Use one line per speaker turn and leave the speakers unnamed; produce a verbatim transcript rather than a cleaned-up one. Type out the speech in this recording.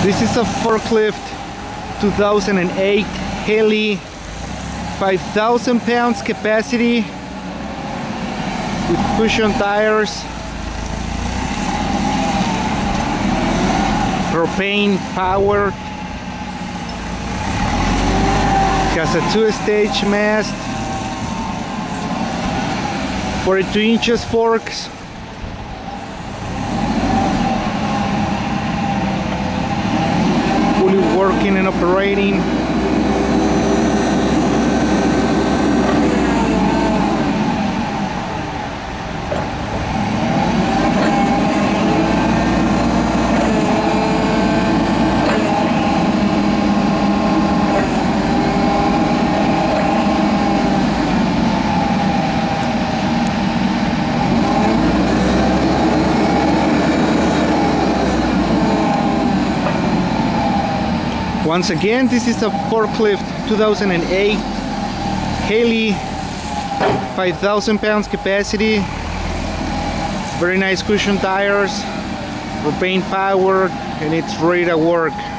This is a forklift two thousand eight Heli, five thousand pounds capacity with cushion tires, propane powered, has a two-stage mast, forty-two inches forks, fully working and operating. Once again, this is a forklift two thousand eight Heli, five thousand pounds capacity, very nice cushion tires, propane powered, and it's ready to work.